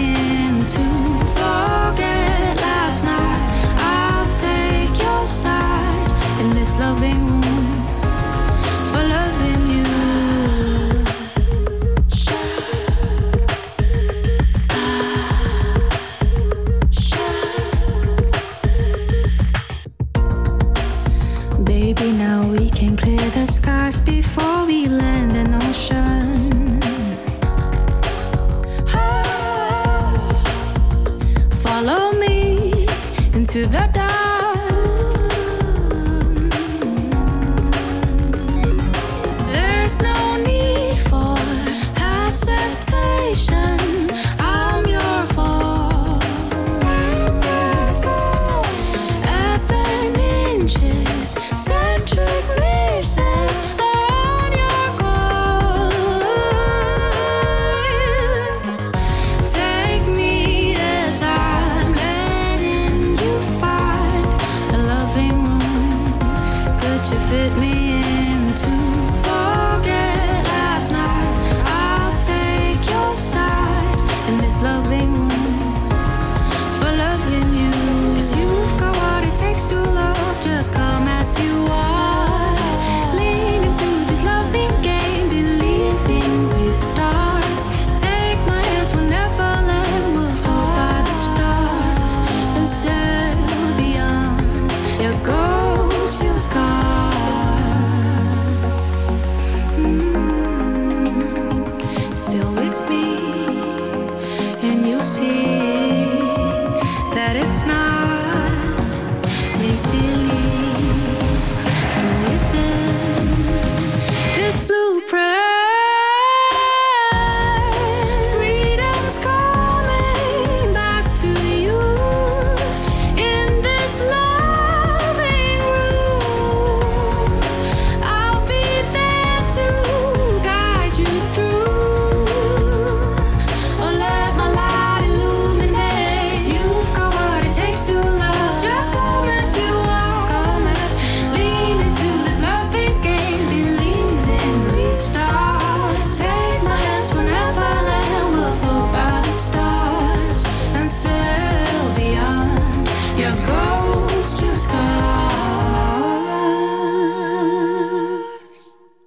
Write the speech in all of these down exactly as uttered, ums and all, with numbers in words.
in to forget last night. I'll take your side in this loving room for loving you. Baby, now we can clear the skies before we land an ocean. Oh, follow me into the dark. There's no need for hesitation. I'm your fault. Ebon inches, centric misses on your goal. Take me as I'm letting you find a loving room. Could you fit me in to forget last night? I'll take your side in this loving room for loving you. 'Cause you've got what it takes to love. Just come as you are. Lean into this loving game. Believe in these stars. Take my hands, we'll never let. We'll float by the stars and sail beyond your ghost, your scars. Mm. Still with me, and you'll see that it's not make believe. From within this blueprint, freedom's coming back to you in this loving room. I'll be there to guide you through. Oh, let my light illuminate. 'Cause you've got what it takes to love. Just come as you are. Come as lean into this loving game. Believe in these stars. Take my hands, we'll never let. We'll float by the stars and sail beyond your ghost, your scars.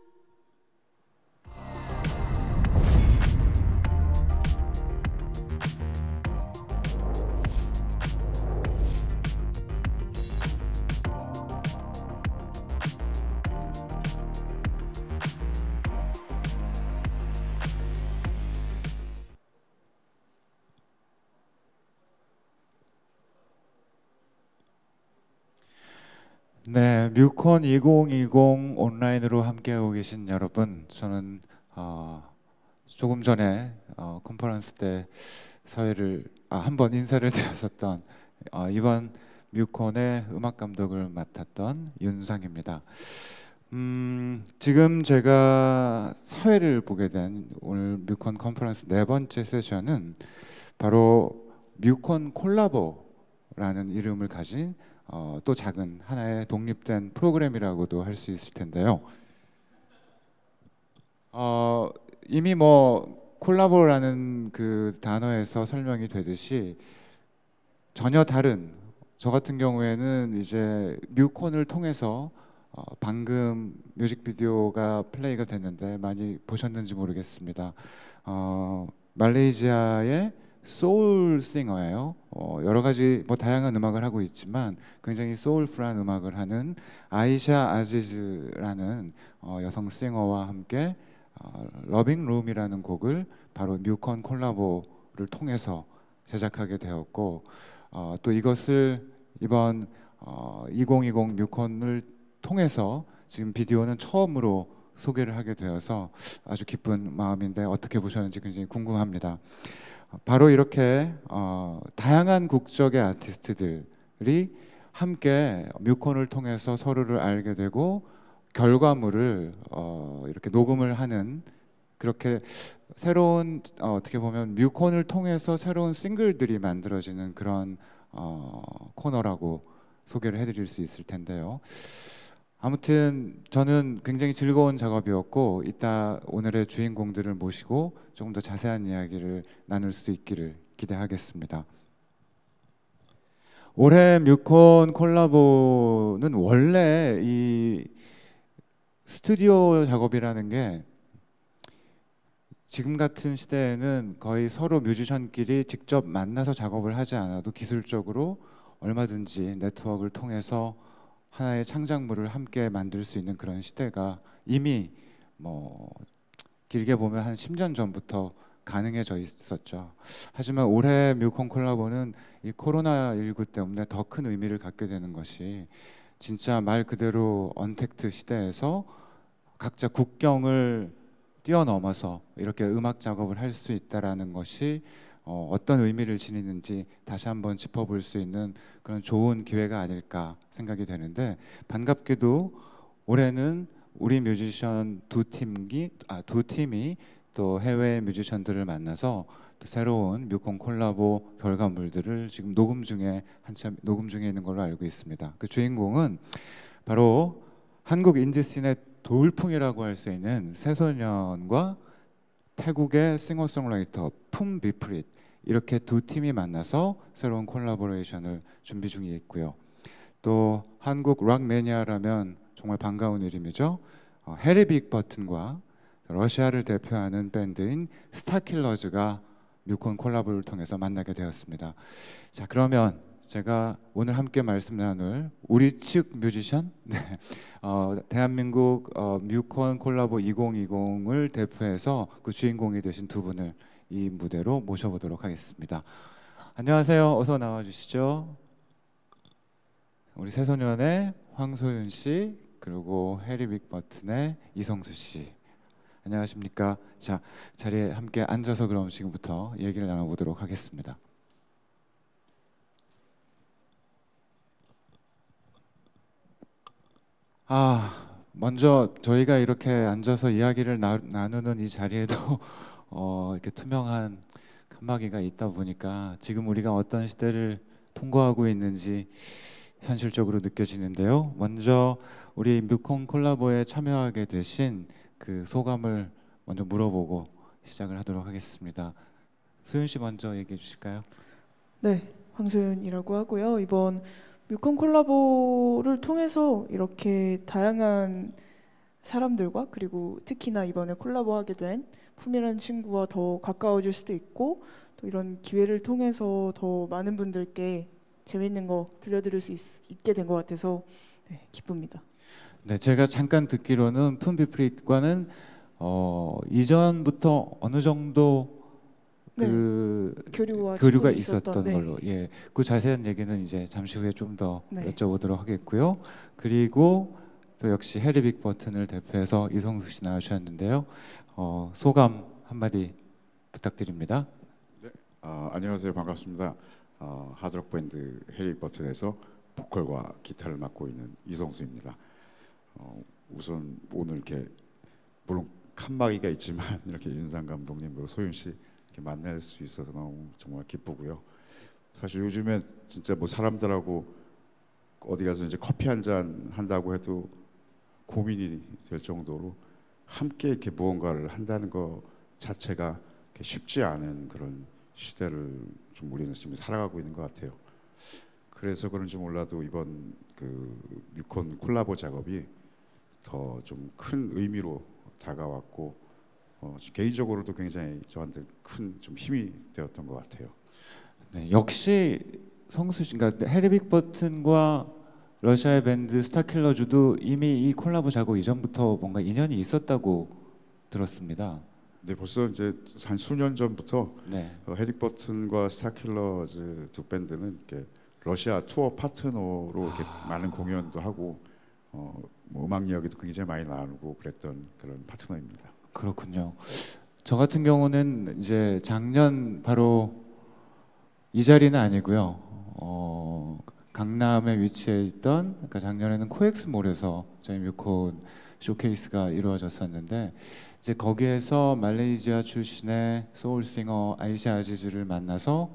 네, 뮤콘 이천이십 온라인으로 함께하고 계신 여러분, 저는 어, 조금 전에 어, 컨퍼런스 때 사회를 아, 한번 인사를 드렸었던 어, 이번 뮤콘의 음악 감독을 맡았던 윤상입니다. 음, 지금 제가 사회를 보게 된 오늘 뮤콘 컨퍼런스 네 번째 세션은 바로 뮤콘 콜라보라는 이름을 가진 어, 또 작은 하나의 독립된 프로그램이라고도 할 수 있을 텐데요. 어, 이미 뭐 콜라보라는 그 단어에서 설명이 되듯이 전혀 다른, 저 같은 경우에는 이제 뮤콘을 통해서 어, 방금 뮤직비디오가 플레이가 됐는데 많이 보셨는지 모르겠습니다. 어, 말레이시아의 소울 싱어예요. 어, 여러 가지 뭐 다양한 음악을 하고 있지만 굉장히 소울풀한 음악을 하는 아이샤 아지즈라는 어, 여성 싱어와 함께 어, 러빙 룸이라는 곡을 바로 뮤콘 콜라보를 통해서 제작하게 되었고, 어, 또 이것을 이번 어, 이천이십 뮤콘을 통해서 지금 비디오는 처음으로 소개를 하게 되어서 아주 기쁜 마음인데 어떻게 보셨는지 굉장히 궁금합니다. 바로 이렇게 어, 다양한 국적의 아티스트들이 함께 뮤콘을 통해서 서로를 알게 되고 결과물을 어, 이렇게 녹음을 하는, 그렇게 새로운 어, 어떻게 보면 뮤콘을 통해서 새로운 싱글들이 만들어지는 그런 어, 코너라고 소개를 해드릴 수 있을 텐데요. 아무튼 저는 굉장히 즐거운 작업이었고, 이따 오늘의 주인공들을 모시고 조금 더 자세한 이야기를 나눌 수 있기를 기대하겠습니다. 올해 뮤콘 콜라보는 원래 이 스튜디오 작업이라는 게 지금 같은 시대에는 거의 서로 뮤지션끼리 직접 만나서 작업을 하지 않아도 기술적으로 얼마든지 네트워크를 통해서 하나의 창작물을 함께 만들 수 있는 그런 시대가 이미 뭐 길게 보면 한 십 년 전부터 가능해져 있었죠. 하지만 올해 뮤콘 콜라보는 이 코로나십구 때문에 더 큰 의미를 갖게 되는 것이 진짜 말 그대로 언택트 시대에서 각자 국경을 뛰어넘어서 이렇게 음악 작업을 할 수 있다라는 것이 어, 어떤 의미를 지니는지 다시 한번 짚어볼 수 있는 그런 좋은 기회가 아닐까 생각이 되는데, 반갑게도 올해는 우리 뮤지션 두 팀이 아, 두 팀이 또 해외 뮤지션들을 만나서 또 새로운 뮤콘 콜라보 결과물들을 지금 녹음 중에 한참 녹음 중에 있는 걸로 알고 있습니다. 그 주인공은 바로 한국 인디씬의 돌풍이라고 할 수 있는 새소년과 태국의 싱어송라이터 품 비프릿, 이렇게 두 팀이 만나서 새로운 콜라보레이션을 준비 중에 있고요. 또 한국 락 매니아라면 정말 반가운 이름이죠. 어, 해리 빅 버튼과 러시아를 대표하는 밴드인 스타킬러즈가 뮤콘 콜라보를 통해서 만나게 되었습니다. 자, 그러면 제가 오늘 함께 말씀 나눌 우리 측 뮤지션, 네, 어, 대한민국 어, 뮤콘 콜라보 이천이십을 대표해서 그 주인공이 되신 두 분을 이 무대로 모셔보도록 하겠습니다. 안녕하세요. 어서 나와주시죠. 우리 새소년의 황소윤 씨, 그리고 해리 빅 버튼의 이성수 씨. 안녕하십니까. 자, 자리에 함께 앉아서 그럼 지금부터 얘기를 나눠보도록 하겠습니다. 아, 먼저 저희가 이렇게 앉아서 이야기를 나, 나누는 이 자리에도 어, 이렇게 투명한 칸막이가 있다 보니까 지금 우리가 어떤 시대를 통과하고 있는지 현실적으로 느껴지는데요. 먼저 우리 뮤콘 콜라보에 참여하게 되신 그 소감을 먼저 물어보고 시작을 하도록 하겠습니다. 소윤 씨 먼저 얘기해 주실까요? 네, 황소윤이라고 하고요. 이번 뮤콘 콜라보를 통해서 이렇게 다양한 사람들과, 그리고 특히나 이번에 콜라보하게 된 품이라는 친구와 더 가까워질 수도 있고, 또 이런 기회를 통해서 더 많은 분들께 재미있는 거 들려드릴 수 있, 있게 된 것 같아서 네, 기쁩니다. 네, 제가 잠깐 듣기로는 푼비프릿과는 어, 이전부터 어느 정도 그 네, 교류와 교류가 있었던, 있었던 네. 걸로, 예, 그 자세한 얘기는 이제 잠시 후에 좀 더 네. 여쭤보도록 하겠고요. 그리고 또 역시 해리 빅 버튼을 대표해서 이성수 씨 나와주셨는데요. 어, 소감 한마디 부탁드립니다. 네, 아, 안녕하세요. 반갑습니다. 어, 하드록 밴드 해리 빅 버튼에서 보컬과 기타를 맡고 있는 이성수입니다. 어, 우선 오늘 이렇게 물론 칸막이가 있지만 이렇게 윤상 감독님 그리고 소윤 씨 이렇게 만날 수 있어서 너무 정말 기쁘고요. 사실 요즘에 진짜 뭐 사람들하고 어디 가서 이제 커피 한 잔 한다고 해도 고민이 될 정도로 함께 이렇게 무언가를 한다는 것 자체가 쉽지 않은 그런 시대를 좀 우리는 지금 살아가고 있는 것 같아요. 그래서 그런지 몰라도 이번 그 뮤콘 콜라보 작업이 더 좀 큰 의미로 다가왔고 어, 개인적으로도 굉장히 저한테 큰 좀 힘이 되었던 것 같아요. 네, 역시 성수 씨, 그러니까 해리 빅 버튼과 러시아의 밴드 스타킬러즈도 이미 이 콜라보 작업 이전부터 뭔가 인연이 있었다고 들었습니다. 네, 벌써 이제 한 수년 전부터 네. 어, 해리 빅 버튼과 스타킬러즈 두 밴드는 이렇게 러시아 투어 파트너로 이렇게 아... 많은 공연도 하고 어, 뭐 음악 이야기도 굉장히 많이 나누고 그랬던 그런 파트너입니다. 그렇군요. 저 같은 경우는 이제 작년 바로 이 자리는 아니고요. 어, 강남에 위치해 있던, 그러니까 작년에는 코엑스몰에서 저희 뮤콘 쇼케이스가 이루어졌었는데, 이제 거기에서 말레이시아 출신의 소울싱어 아이샤 아지즈를 만나서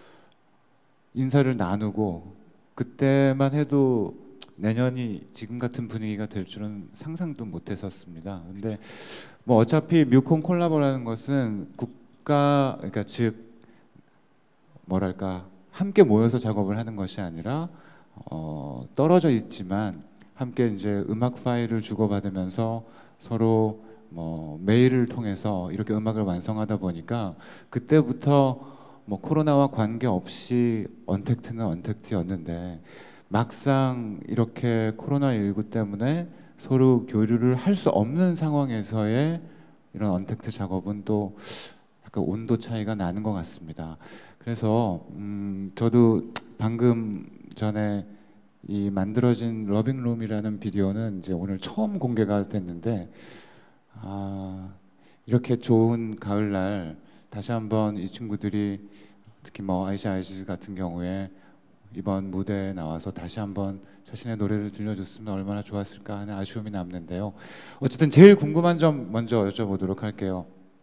인사를 나누고, 그때만 해도 내년이 지금 같은 분위기가 될 줄은 상상도 못했었습니다. 근데 뭐 어차피 뮤콘 콜라보라는 것은 국가, 그러니까 즉 뭐랄까 함께 모여서 작업을 하는 것이 아니라 어, 떨어져 있지만 함께 이제 음악 파일을 주고받으면서 서로 뭐 메일을 통해서 이렇게 음악을 완성하다 보니까 그때부터 뭐 코로나와 관계없이 언택트는 언택트였는데 막상 이렇게 코로나십구 때문에 서로 교류를 할 수 없는 상황에서의 이런 언택트 작업은 또 약간 온도 차이가 나는 것 같습니다. 그래서 음 저도 방금 전에 이 만들어진 러빙룸이라는 비디오는 이제 오늘 처음 공개가 됐는데 아 이렇게 좋은 가을날 다시 한번 이 친구들이 특히 뭐 아이시 아이시 같은 경우에 이번 무대에 나와서 다시 한번 자신의 노래를 들려줬으면 얼마나 좋았을까 하는 아쉬움이 남는데요. 어쨌든 제일 궁금한 점 먼저 여쭤보도록 할게요.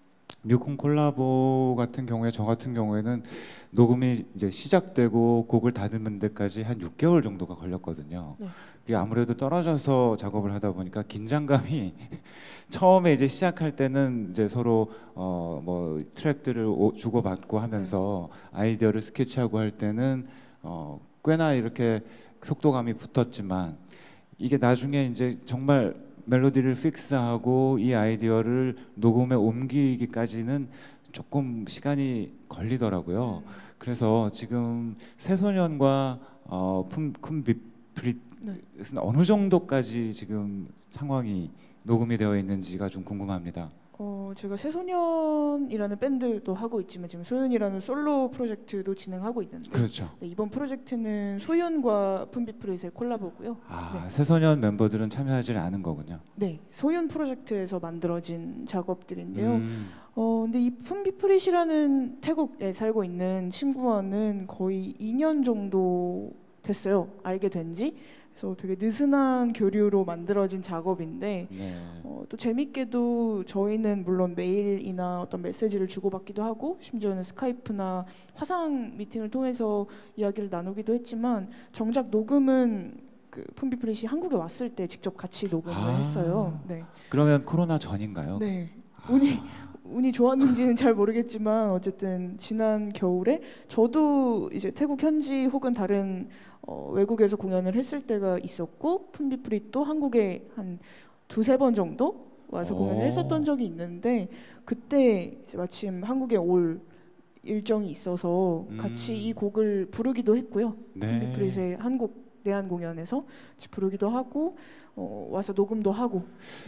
뮤콘 콜라보 같은 경우에 저 같은 경우에는 녹음이 이제 시작되고 곡을 다듬는 데까지 한 육 개월 정도가 걸렸거든요. 네. 그게 아무래도 떨어져서 작업을 하다 보니까 긴장감이 처음에 이제 시작할 때는 이제 서로 어 뭐 트랙들을 주고받고 하면서 아이디어를 스케치하고 할 때는 어 꽤나 이렇게 속도감이 붙었지만 이게 나중에 이제 정말 멜로디를 픽스하고 이 아이디어를 녹음에 옮기기까지는 조금 시간이 걸리더라고요. 그래서 지금 새소년과 어, 쿰비프릿은 네. 어느 정도까지 지금 상황이 녹음이 되어 있는지가 좀 궁금합니다. 어, 제가 새소년이라는 밴드도 하고 있지만 지금 소윤이라는 솔로 프로젝트도 진행하고 있는데 그렇죠. 네, 이번 프로젝트는 소윤과 쿰비프릿의 콜라보고요. 아, 네. 새소년 멤버들은 참여하지 않은 거군요. 네, 소윤 프로젝트에서 만들어진 작업들인데요. 음, 어, 근데 이 쿰비프릿이라는 태국에 살고 있는 친구와는 거의 이 년 정도 됐어요. 알게 된 지. 그래서 되게 느슨한 교류로 만들어진 작업인데 네. 어, 또 재밌게도 저희는 물론 메일이나 어떤 메시지를 주고받기도 하고 심지어는 스카이프나 화상 미팅을 통해서 이야기를 나누기도 했지만 정작 녹음은 그 쿰비프릿이 한국에 왔을 때 직접 같이 녹음을 아. 했어요. 네. 그러면 코로나 전인가요? 네. 운이 운이 좋았는지는 잘 모르겠지만 어쨌든 지난 겨울에 저도 이제 태국 현지 혹은 다른 어, 외국에서 공연을 했을 때가 있었고 쿰비프릿도 한국에 한 두세 번 정도 와서 오. 공연을 했었던 적이 있는데 그때 이제 마침 한국에 올 일정이 있어서 음. 같이 이 곡을 부르기도 했고요. 네. 쿰비프릿의 한국 내한 공연에서 같이 부르기도 하고 어, 와서 녹음도 하고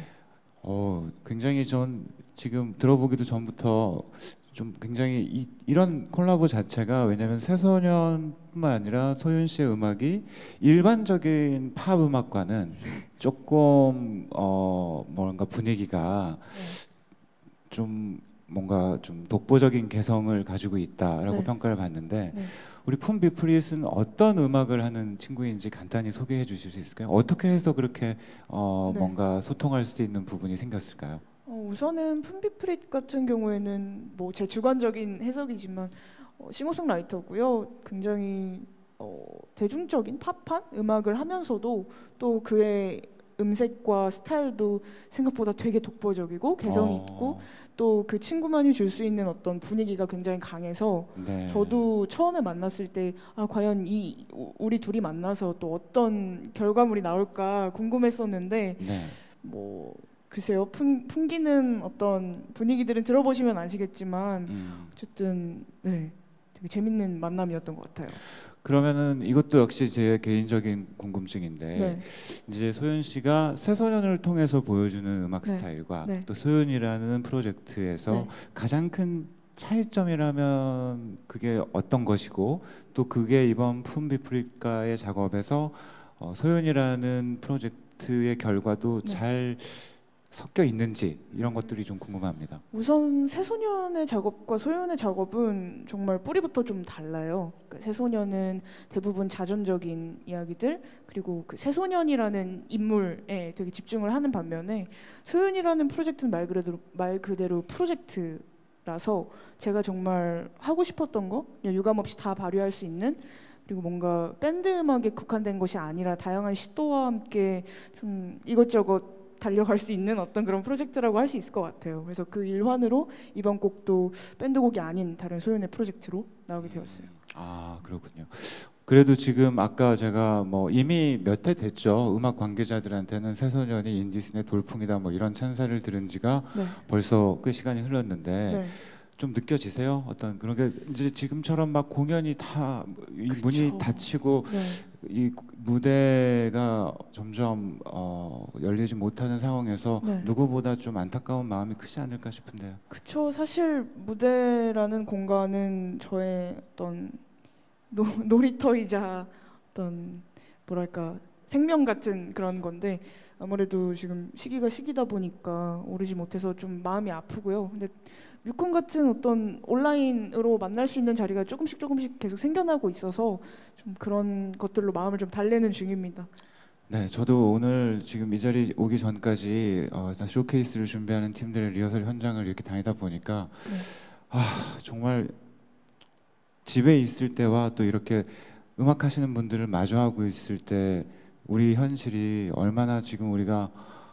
어, 굉장히 전 지금 들어보기도 전부터 좀 굉장히 이, 이런 콜라보 자체가 왜냐하면 새소년뿐만 아니라 소윤 씨의 음악이 일반적인 팝 음악과는 조금 어 뭔가 분위기가 좀 뭔가 좀 독보적인 개성을 가지고 있다라고 네. 평가를 받는데 네. 우리 쿰비프릿은 어떤 음악을 하는 친구인지 간단히 소개해 주실 수 있을까요? 어떻게 해서 그렇게 어 네. 뭔가 소통할 수 있는 부분이 생겼을까요? 어, 우선은 쿰비프릿 같은 경우에는 뭐 제 주관적인 해석이지만 어, 싱어송라이터고요. 굉장히 어, 대중적인 팝한 음악을 하면서도 또 그의 음색과 스타일도 생각보다 되게 독보적이고 개성이 어, 있고 또 그 친구만이 줄 수 있는 어떤 분위기가 굉장히 강해서 네. 저도 처음에 만났을 때 아, 과연 이 우- 우리 둘이 만나서 또 어떤 결과물이 나올까 궁금했었는데 네. 뭐 글쎄요 품, 풍기는 어떤 분위기들은 들어보시면 아시겠지만 음. 어쨌든 네 되게 재밌는 만남이었던 것 같아요. 그러면은 이것도 역시 제 개인적인 궁금증인데 네. 이제 소윤 씨가 새소년을 통해서 보여주는 음악 네. 스타일과 네. 또 소윤이라는 프로젝트에서 네. 가장 큰 차이점이라면 그게 어떤 것이고 또 그게 이번 쿰비프릿과의 작업에서 어, 소윤이라는 프로젝트의 결과도 네. 잘 섞여 있는지 이런 것들이 좀 궁금합니다. 우선 새소년의 작업과 소년의 작업은 정말 뿌리부터 좀 달라요. 그 새소년은 대부분 자전적인 이야기들 그리고 그 새소년이라는 인물에 되게 집중을 하는 반면에 소윤이라는 프로젝트는 말 그대로 말 그대로 프로젝트라서 제가 정말 하고 싶었던 거 그냥 유감없이 다 발휘할 수 있는 그리고 뭔가 밴드 음악에 국한된 것이 아니라 다양한 시도와 함께 좀 이것저것 달려갈 수 있는 어떤 그런 프로젝트라고 할 수 있을 것 같아요. 그래서 그 일환으로 이번 곡도 밴드곡이 아닌 다른 소윤의 프로젝트로 나오게 되었어요. 아, 그렇군요. 그래도 지금 아까 제가 뭐 이미 몇 해 됐죠. 음악 관계자들한테는 새소년이 인디씬의 돌풍이다 뭐 이런 찬사를 들은 지가 네. 벌써 꽤 시간이 흘렀는데 네. 좀 느껴지세요? 어떤 그런 게 이제 지금처럼 막 공연이 다 이 그쵸. 문이 닫히고 네. 이 무대가 점점 어, 열리지 못하는 상황에서 네. 누구보다 좀 안타까운 마음이 크지 않을까 싶은데요. 그쵸. 사실 무대라는 공간은 저의 어떤 노, 놀이터이자 어떤 뭐랄까 생명 같은 그런 건데 아무래도 지금 시기가 시기다 보니까 오르지 못해서 좀 마음이 아프고요. 근데 뮤콘 같은 어떤 온라인으로 만날 수 있는 자리가 조금씩 조금씩 계속 생겨나고 있어서 좀 그런 것들로 마음을 좀 달래는 중입니다. 네, 저도 오늘 지금 이 자리 오기 전까지 어, 일단 쇼케이스를 준비하는 팀들의 리허설 현장을 이렇게 다니다 보니까 네. 아 정말 집에 있을 때와 또 이렇게 음악 하시는 분들을 마주하고 있을 때 우리 현실이 얼마나 지금 우리가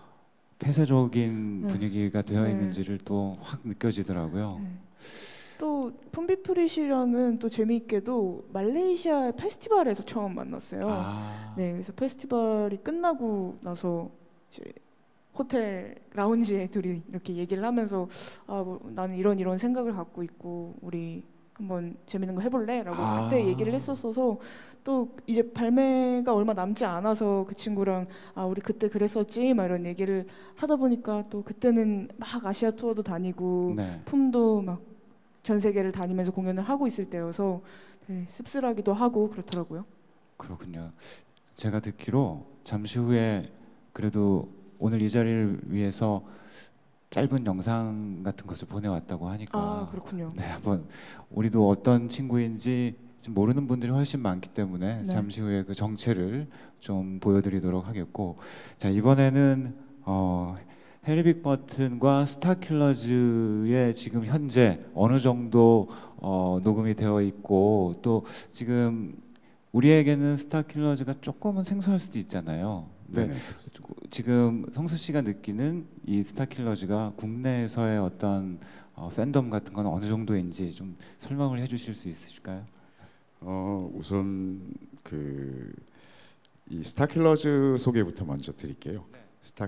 폐쇄적인 네. 분위기가 되어 네. 있는지를 또 확 느껴지더라고요. 네. 또 푼비프리 씨랑은 또 재미있게도 말레이시아 페스티벌에서 처음 만났어요. 아, 네, 그래서 페스티벌이 끝나고 나서 이제 호텔 라운지에 둘이 이렇게 얘기를 하면서 아, 뭐, 나는 이런 이런 생각을 갖고 있고 우리 한번 재밌는 거 해볼래?라고 아. 그때 얘기를 했었어서 또 이제 발매가 얼마 남지 않아서 그 친구랑 아 우리 그때 그랬었지 막 이런 얘기를 하다 보니까 또 그때는 막 아시아 투어도 다니고 네. 품도 막 전 세계를 다니면서 공연을 하고 있을 때여서 네, 씁쓸하기도 하고 그렇더라고요. 그렇군요. 제가 듣기로 잠시 후에 그래도 오늘 이 자리를 위해서 짧은 영상 같은 것을 보내왔다고 하니까 아 그렇군요. 네, 한번 우리도 어떤 친구인지 지금 모르는 분들이 훨씬 많기 때문에 네. 잠시 후에 그 정체를 좀 보여드리도록 하겠고, 자 이번에는 어, 해리 빅버튼과 스타킬러즈의 지금 현재 어느 정도 어, 녹음이 되어 있고 또 지금 우리에게는 스타킬러즈가 조금은 생소할 수도 있잖아요. 네. 네네. 지금 성수 씨가 느끼는 이 스타킬러즈가 국내에서의 어떤 어, 팬덤 같은 건 어느 정도인지 좀 설명을 해주실 수 있으실까요? 어 우선 그 이 스타킬러즈 소개부터 먼저 드릴게요. 네.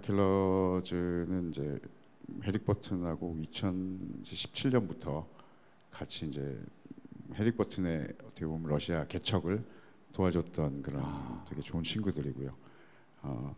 스타킬러즈는 이제 해릭 버튼하고 이천십칠 년부터 같이 이제 해릭 버튼의 어떻게 보면 러시아 개척을 도와줬던 그런 아. 되게 좋은 친구들이고요. 어,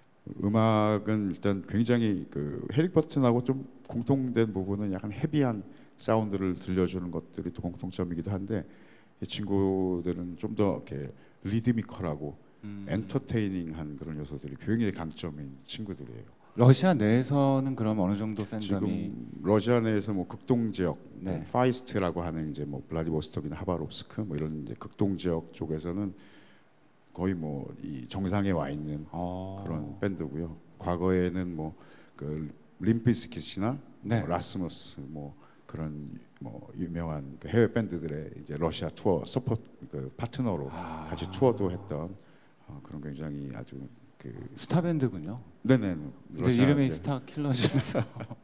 음악은 일단 굉장히 그 해릭 버튼하고 좀 공통된 부분은 약간 헤비한 사운드를 들려주는 것들이 또 공통점이기도 한데 이 친구들은 좀 더 이렇게 리드미컬하고 음. 엔터테이닝한 그런 요소들이 굉장히 강점인 친구들이에요. 러시아 내에서는 그럼 어느 정도 팬덤이 지금 러시아 내에서 뭐 극동 지역, 네. 뭐 파이스트라고 하는 이제 뭐 블라디보스톡이나 하바롭스크 뭐 이런 이제 극동 지역 쪽에서는 거의 뭐 이 정상에 와 있는 어. 그런 밴드고요. 과거에는 뭐 그 림피스킷이나 네. 뭐 라스무스 뭐 그런 뭐 유명한 그 해외 밴드들의 이제 러시아 투어 서포트 그 파트너로 아. 같이 투어도 했던 어, 그런 굉장히 아주 그 스타 밴드군요. 네네. 근데 이름이 스타킬러즈라서.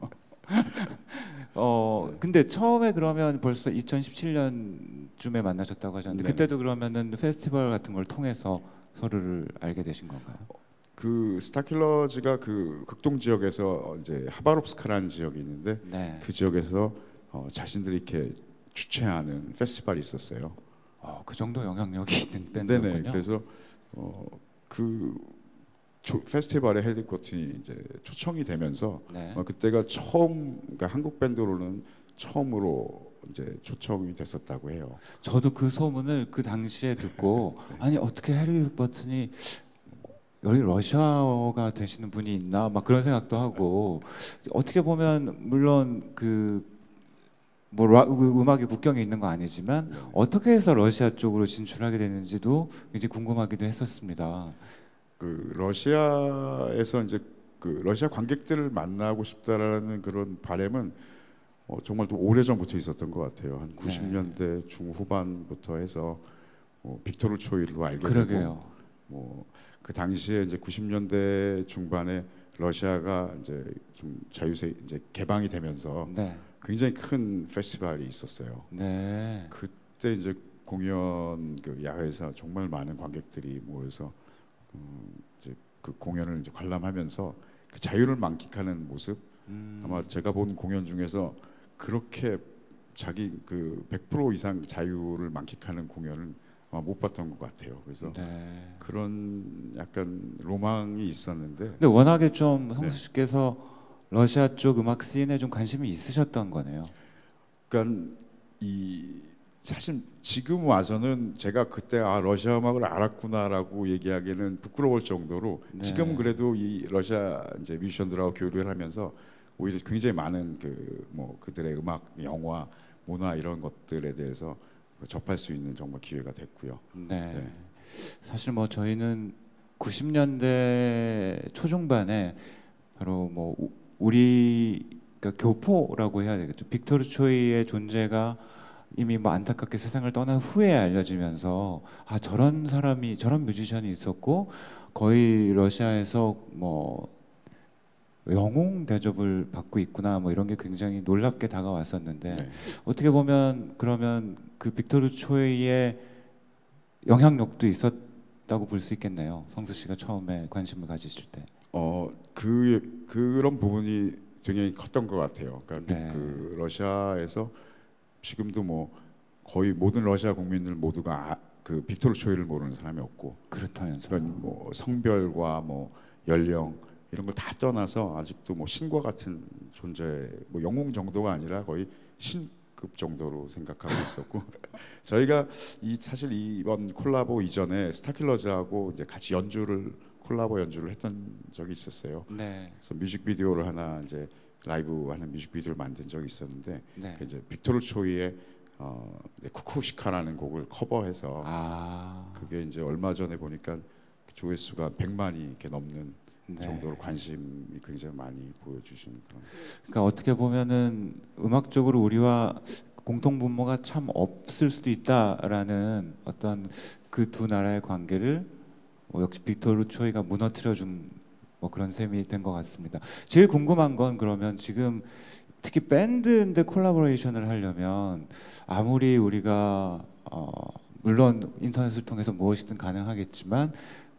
어 근데 처음에 그러면 벌써 이천십칠 년쯤에 만나셨다고 하셨는데 네네. 그때도 그러면은 페스티벌 같은 걸 통해서 서로를 알게 되신 건가요? 그 스타킬러즈가 그 극동 지역에서 이제 하바롭스카라는 지역이 있는데 네. 그 지역에서 어, 자신들이 이렇게 주최하는 페스티벌이 있었어요. 어, 그 정도 영향력이 있는 네네. 밴드군요. 그래서 어, 그 조, 페스티벌에 해리 버튼이 이제 초청이 되면서 네. 어, 그때가 처음 그러니까 한국 밴드로는 처음으로 이제 초청이 됐었다고 해요. 저도 그 소문을 그 당시에 듣고 아니 어떻게 해리 버튼이 여기 러시아어가 되시는 분이 있나 막 그런 생각도 하고 어떻게 보면 물론 그 뭐 음악이 국경에 있는 거 아니지만 네. 어떻게 해서 러시아 쪽으로 진출하게 되는지도 굉장히 궁금하기도 했었습니다. 그 러시아에서 이제 그 러시아 관객들을 만나고 싶다라는 그런 바람은 어, 정말 또 오래 전부터 있었던 것 같아요. 한 구십 년대 중후반부터 해서 뭐 빅토르 초이를 알게 되고 그러게요. 뭐 그 당시에 이제 구십 년대 중반에 러시아가 이제 좀 자유세 이제 개방이 되면서 네. 굉장히 큰 페스티벌이 있었어요. 네. 그때 이제 공연 그 야외에서 정말 많은 관객들이 모여서 음, 이제 그 공연을 이제 관람하면서 그 자유를 만끽하는 모습 음. 아마 제가 본 공연 중에서 그렇게 자기 그 백 퍼센트 이상 자유를 만끽하는 공연은 아마 못 봤던 것 같아요. 그래서 네. 그런 약간 로망이 있었는데 근데 워낙에 좀 성수 네. 씨께서 러시아 쪽 음악 씬에 좀 관심이 있으셨던 거네요. 그러니까 이 사실 지금 와서는 제가 그때 아 러시아 음악을 알았구나라고 얘기하기에는 부끄러울 정도로 네. 지금 그래도 이 러시아 이제 뮤지션들하고 교류를 하면서 오히려 굉장히 많은 그 뭐 그들의 음악, 영화, 문화 이런 것들에 대해서 접할 수 있는 정말 기회가 됐고요. 네. 네. 사실 뭐 저희는 구십 년대 초중반에 바로 뭐 우- 우리 그러니까 교포라고 해야 되겠죠. 빅토르 초이의 존재가 이미 뭐 안타깝게 세상을 떠난 후에 알려지면서 아 저런 사람이 저런 뮤지션이 있었고 거의 러시아에서 뭐 영웅 대접을 받고 있구나 뭐 이런 게 굉장히 놀랍게 다가왔었는데 네. 어떻게 보면 그러면 그 빅토르 초이의 영향력도 있었다고 볼 수 있겠네요. 성수 씨가 처음에 관심을 가지실 때. 어, 그 그런 부분이 굉장히 컸던 것 같아요. 그러니까 네. 그 러시아에서 지금도 뭐 거의 모든 러시아 국민들 모두가 아, 그 빅토르 초이를 모르는 사람이 없고, 그렇다면서. 그러니까 뭐 성별과 뭐 연령 이런 걸 다 떠나서 아직도 뭐 신과 같은 존재, 뭐 영웅 정도가 아니라 거의 신급 정도로 생각하고 있었고 저희가 이 사실 이번 콜라보 이전에 스타킬러즈하고 이제 같이 연주를 콜라보 연주를 했던 적이 있었어요. 네. 그래서 뮤직비디오를 하나 이제 라이브 하는 뮤직비디오를 만든 적이 있었는데 네. 그 이제 빅토르 초이의 어, 쿠쿠시카라는 곡을 커버해서 아. 그게 이제 얼마 전에 보니까 조회수가 백만이 이렇게 넘는 네. 정도로 관심이 굉장히 많이 보여주신 그런. 그러니까 어떻게 보면은 음악적으로 우리와 공통 분모가 참 없을 수도 있다라는 어떤 그 두 나라의 관계를 뭐 역시 빅토르 초이가 무너뜨려준 뭐 그런 셈이 된 것 같습니다. 제일 궁금한 건 그러면 지금 특히 밴드인데 콜라보레이션을 하려면 아무리 우리가 어 물론 인터넷을 통해서 무엇이든 가능하겠지만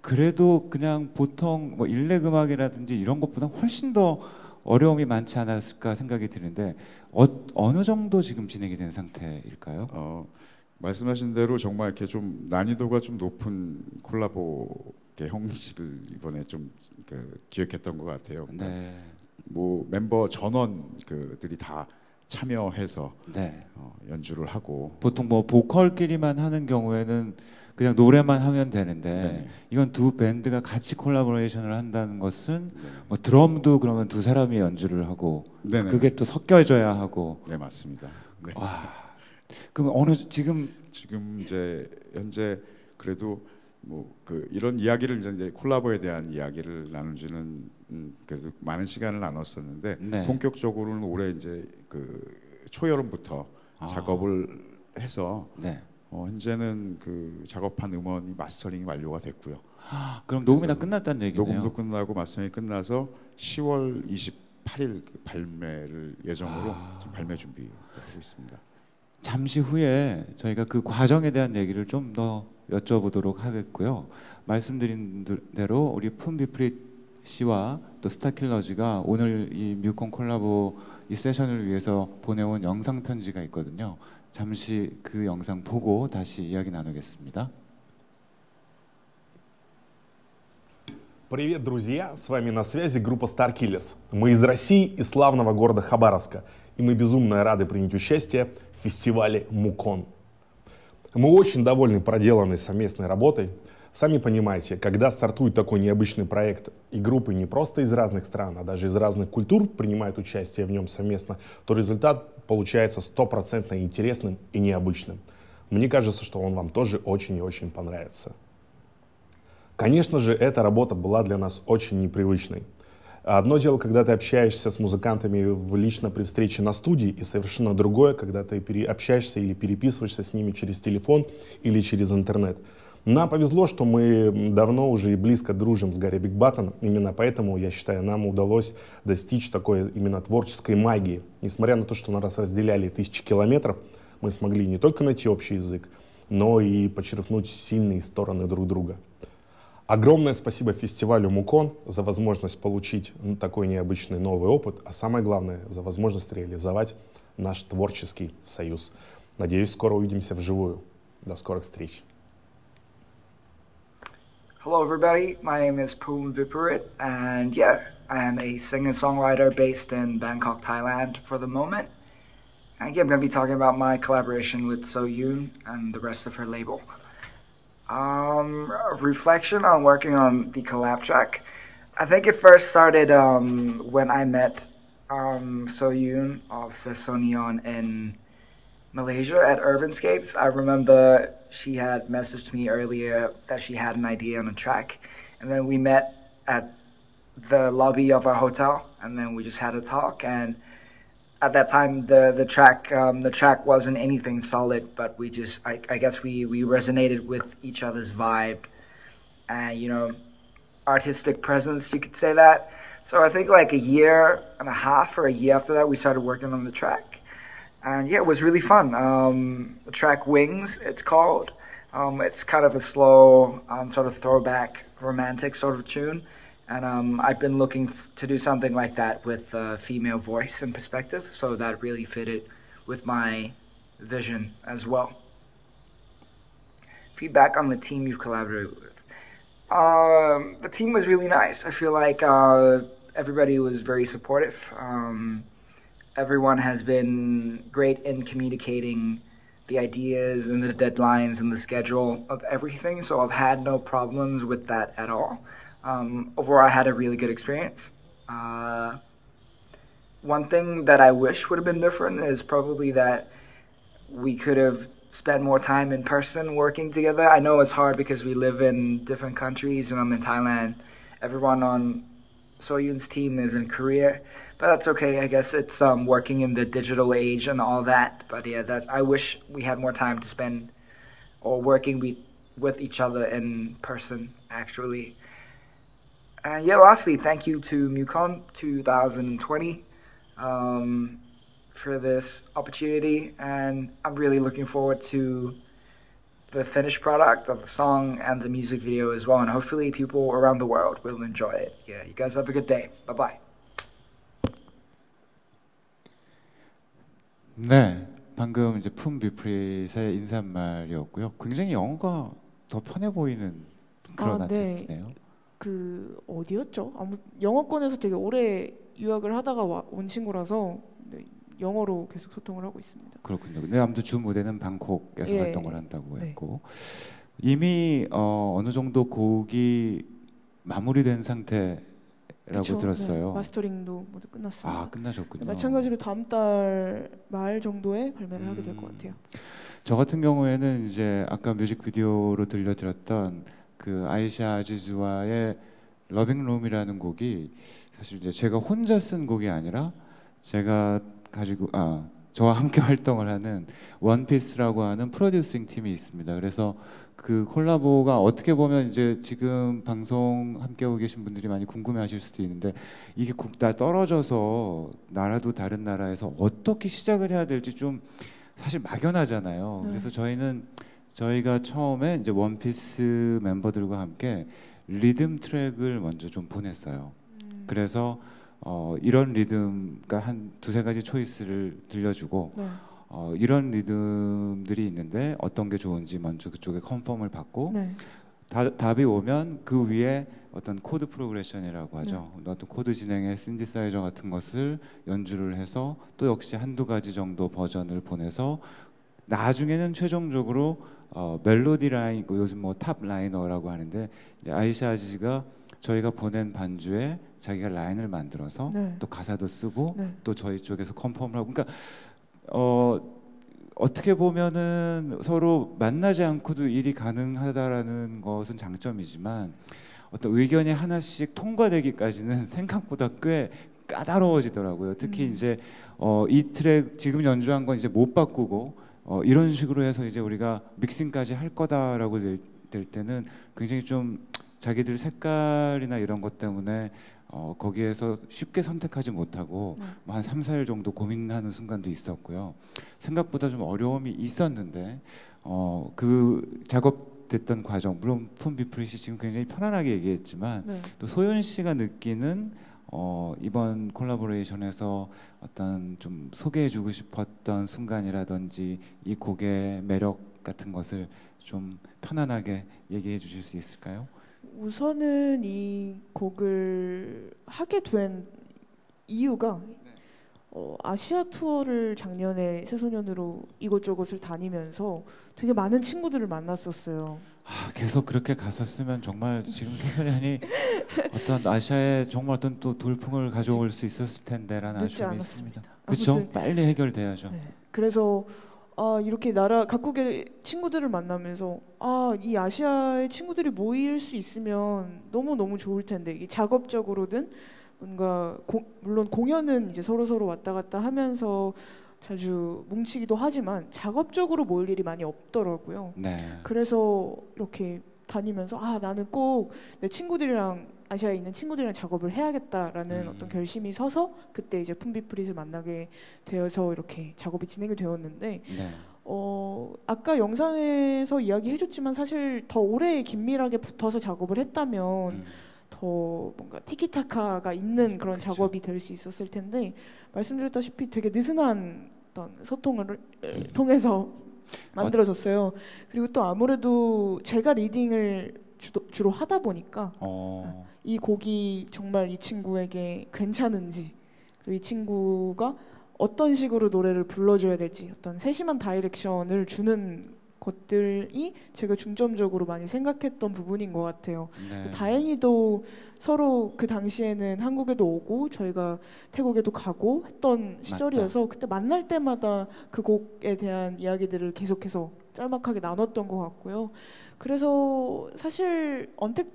그래도 그냥 보통 뭐 일렉 음악이라든지 이런 것보다 훨씬 더 어려움이 많지 않았을까 생각이 드는데 어, 어느 정도 지금 진행이 된 상태일까요? 어, 말씀하신 대로 정말 이렇게 좀 난이도가 좀 높은 콜라보 이렇게 형식을 이번에 좀 그, 기획했던 것 같아요. 그러니까 네, 뭐 멤버 전원 그들이 다 참여해서 네. 어, 연주를 하고. 보통 뭐 보컬끼리만 하는 경우에는 그냥 노래만 하면 되는데 네네. 이건 두 밴드가 같이 콜라보레이션을 한다는 것은 네. 뭐 드럼도 그러면 두 사람이 연주를 하고 네네. 그게 또 섞여져야 하고 네 맞습니다. 네. 와 그럼 어느 지금 지금 이제 현재 그래도 뭐 그 이런 이야기를 이제 콜라보에 대한 이야기를 나누지는 음 그래도 많은 시간을 나눴었는데 네. 본격적으로는 올해 이제 그 초여름부터 아. 작업을 해서 네. 어, 현재는 그 작업한 음원이 마스터링이 완료가 됐고요. 그럼 녹음이 다 그래서 끝났다는 얘기네요. 녹음도 끝나고 마스터링이 끝나서 시월 이십팔일 그 발매를 예정으로 아. 지금 발매 준비하고 있습니다. 잠시 후에 저희가 그 과정에 대한 얘기를 좀 더 여쭤보도록 하겠고요. 말씀드린 대로 우리 푼비프릿 씨와 또 스타킬러즈가 오늘 이 뮤콘 콜라보 이 세션을 위해서 보내온 영상 편지가 있거든요. 잠시 그 영상 보고 다시 이야기 나누겠습니다. Привет, друзья! С вами на связи группа Star Killers. Мы из России, из славного города Хабаровска. И мы безумно рады принять участие в фестивале Мукон. Мы очень довольны проделанной совместной работой. Сами понимаете, когда стартует такой необычный проект, и группы не просто из разных стран, а даже из разных культур принимают участие в нем совместно, то результат получается стопроцентно интересным и необычным. Мне кажется, что он вам тоже очень и очень понравится. Конечно же, эта работа была для нас очень непривычной. Одно дело, когда ты общаешься с музыкантами в, лично при встрече на студии, и совершенно другое, когда ты пере, общаешься или переписываешься с ними через телефон или через интернет. Нам повезло, что мы давно уже и близко дружим с Гарри Биг Баттон. Именно поэтому, я считаю, нам удалось достичь такой именно творческой магии. Несмотря на то, что нас разделяли тысячи километров, мы смогли не только найти общий язык, но и подчеркнуть сильные стороны друг друга. Огромное спасибо фестивалю Мукон за возможность получить такой необычный новый опыт, а самое главное, за возможность реализовать наш творческий союз. Надеюсь, скоро увидимся вживую. До скорых встреч. Hello everybody, my name is Poom Viparit, and yeah, I am a singer-songwriter based in Bangkok, Thailand for the moment. And yeah, I'm going to be talking about my collaboration with Soyoon and the rest of her label. Um, reflection on working on the collab track. I think it first started um, when I met um, Soyoon of Sesonion in Malaysia at Urbanscapes. I remember she had messaged me earlier that she had an idea on a track, and then we met at the lobby of our hotel, and then we just had a talk. And at that time, the the track um, the track wasn't anything solid, but we just I, I guess we we resonated with each other's vibe, and you know, artistic presence, you could say that. So I think like a year and a half or a year after that, we started working on the track. And yeah, it was really fun. Um, the track Wings, it's called. Um, it's kind of a slow, um, sort of throwback, romantic sort of tune. And um, I've been looking f- to do something like that with a female voice and perspective. So that really fitted with my vision as well. Feedback on the team you've collaborated with. Um, the team was really nice. I feel like uh, everybody was very supportive. Um, Everyone has been great in communicating the ideas and the deadlines and the schedule of everything, so I've had no problems with that at all. Um, overall, I had a really good experience. Uh, one thing that I wish would have been different is probably that we could have spent more time in person working together. I know it's hard because we live in different countries and I'm in Thailand. Everyone on Soyoon's team is in Korea. But that's okay. I guess it's um, working in the digital age and all that. But yeah, that's. I wish we had more time to spend, or working with with each other in person actually. And yeah, lastly, thank you to MUCON twenty twenty um, for this opportunity, and I'm really looking forward to the finished product of the song and the music video as well. And hopefully, people around the world will enjoy it. Yeah, you guys have a good day. Bye bye. 네, 방금 이제 품 비프릿의 인사말이었고요. 굉장히 영어가 더 편해 보이는 그런 아, 네. 아티스트네요. 그 어디였죠? 아무 영어권에서 되게 오래 유학을 하다가 와, 온 친구라서 네, 영어로 계속 소통을 하고 있습니다. 그렇군요. 근데 아무튼 주 무대는 방콕에서 예. 활동을 한다고 네. 했고 이미 어, 어느 정도 곡이 마무리된 상태라고 그쵸? 들었어요. 네, 마스터링도 모두 끝났습니다. 아, 끝나셨군요. 마찬가지로 다음 달 말 정도에 발매를 하게 될 것 음. 같아요. 저 같은 경우에는 이제 아까 뮤직비디오로 들려드렸던 그 아이샤 아지즈와의 러빙룸이라는 곡이 사실 이제 제가 혼자 쓴 곡이 아니라 제가 가지고 아 저와 함께 활동을 하는 원피스라고 하는 프로듀싱 팀이 있습니다. 그래서 그 콜라보가 어떻게 보면 이제 지금 방송 함께 하고 계신 분들이 많이 궁금해하실 수도 있는데 이게 다 떨어져서 나라도 다른 나라에서 어떻게 시작을 해야 될지 좀 사실 막연하잖아요. 네. 그래서 저희는 저희가 처음에 이제 원피스 멤버들과 함께 리듬 트랙을 먼저 좀 보냈어요. 음. 그래서 어, 이런 리듬, 그러니까 한 두세 가지 초이스를 들려주고 네. 어, 이런 리듬들이 있는데 어떤 게 좋은지 먼저 그쪽에 컨펌을 받고 네. 다, 답이 오면 그 위에 어떤 코드 프로그레션이라고 하죠. 어떤 코드 진행의 신디사이저 같은 것을 연주를 해서 또 역시 한두 가지 정도 버전을 보내서 나중에는 최종적으로 어, 멜로디 라인, 요즘 뭐 탑 라이너라고 하는데 아이샤 아지가 저희가 보낸 반주에 자기가 라인을 만들어서 네. 또 가사도 쓰고 네. 또 저희 쪽에서 컨펌을 하고 그러니까 어, 어떻게 보면은 서로 만나지 않고도 일이 가능하다라는 것은 장점이지만 어떤 의견이 하나씩 통과되기까지는 생각보다 꽤 까다로워지더라고요. 특히 음. 이제 어, 이 트랙 지금 연주한 건 이제 못 바꾸고 어, 이런 식으로 해서 이제 우리가 믹싱까지 할 거다라고 될, 될 때는 굉장히 좀 자기들 색깔이나 이런 것 때문에 어, 거기에서 쉽게 선택하지 못하고 네. 뭐한 삼, 사 일 정도 고민하는 순간도 있었고요. 생각보다 좀 어려움이 있었는데 어, 그 작업됐던 과정, 물론 푼비프릿이 지금 굉장히 편안하게 얘기했지만 네. 또 소연 씨가 느끼는 어, 이번 콜라보레이션에서 어떤 좀 소개해주고 싶었던 순간이라든지 이 곡의 매력 같은 것을 좀 편안하게 얘기해 주실 수 있을까요? 우선은 이 곡을 하게 된 이유가 어, 아시아 투어를 작년에 새소년으로 이곳저곳을 다니면서 되게 많은 친구들을 만났었어요. 아, 계속 그렇게 갔었으면 정말 지금 새소년이 어떤 아시아에 정말 어떤 또 돌풍을 가져올 수 있었을 텐데라는 늦지 아쉬움이 않았습니다. 있습니다. 그렇죠? 아무튼 빨리 해결돼야죠. 네. 그래서 아, 이렇게 나라 각국의 친구들을 만나면서 아, 이 아시아의 친구들이 모일 수 있으면 너무 너무 좋을 텐데 이 작업적으로든 뭔가 고, 물론 공연은 이제 서로 서로 왔다 갔다 하면서 자주 뭉치기도 하지만 작업적으로 모일 일이 많이 없더라고요. 네. 그래서 이렇게 다니면서 아, 나는 꼭 내 친구들이랑 아시아에 있는 친구들이랑 작업을 해야겠다라는 음. 어떤 결심이 서서 그때 이제 푼비프릿을 만나게 되어서 이렇게 작업이 진행이 되었는데 네. 어, 아까 영상에서 이야기해줬지만 사실 더 오래 긴밀하게 붙어서 작업을 했다면 음. 더 뭔가 티키타카가 있는 그런 그쵸. 작업이 될 수 있었을 텐데 말씀드렸다시피 되게 느슨한 어떤 소통을 통해서 만들어졌어요. 그리고 또 아무래도 제가 리딩을 주도, 주로 하다 보니까 어. 이 곡이 정말 이 친구에게 괜찮은지 그리고 이 친구가 어떤 식으로 노래를 불러줘야 될지 어떤 세심한 다이렉션을 주는 것들이 제가 중점적으로 많이 생각했던 부분인 것 같아요. 네. 다행히도 서로 그 당시에는 한국에도 오고 저희가 태국에도 가고 했던 시절이어서 그때 만날 때마다 그 곡에 대한 이야기들을 계속해서 짤막하게 나눴던 것 같고요. 그래서 사실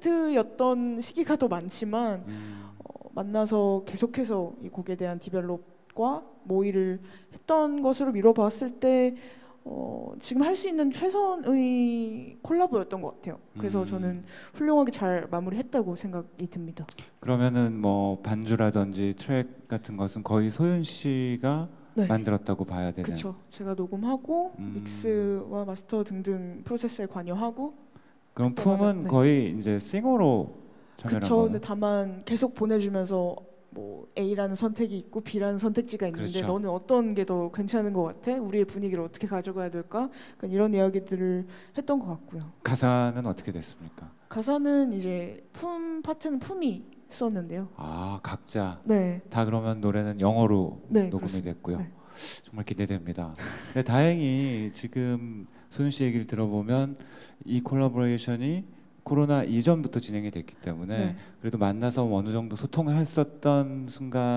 언택트였던 시기가 더 많지만 음. 어, 만나서 계속해서 이 곡에 대한 디벨롭과 모의를 했던 것으로 미뤄봤을 때 어, 지금 할 수 있는 최선의 콜라보였던 것 같아요. 그래서 음. 저는 훌륭하게 잘 마무리했다고 생각이 듭니다. 그러면은 뭐 반주라든지 트랙 같은 것은 거의 소윤 씨가 네. 만들었다고 봐야 되는. 그렇죠. 제가 녹음하고 음. 믹스와 마스터 등등 프로세스에 관여하고. 그럼 그때마다, 품은 네. 거의 이제 싱어로 참여한 그렇죠. 거는. 근데 다만 계속 보내주면서 뭐 A라는 선택이 있고 B라는 선택지가 있는데 그렇죠. 너는 어떤 게 더 괜찮은 것 같아? 우리의 분위기를 어떻게 가져가야 될까? 그러니까 이런 이야기들을 했던 것 같고요. 가사는 어떻게 됐습니까? 가사는 이제 품 파트는 품이 썼는데요. 아, 각자 네, 다 그러면 노래는 영어로 네, 녹음이 그렇습니다. 됐고요. 네. 정말 기대됩니다. 근데 다행히 지금 소윤 씨 얘기를 들어보면 이 콜라보레이션이 코로나 이전부터 진행이 됐기 때문에 네. 그래도 만나서 어느 정도 소통을 했었던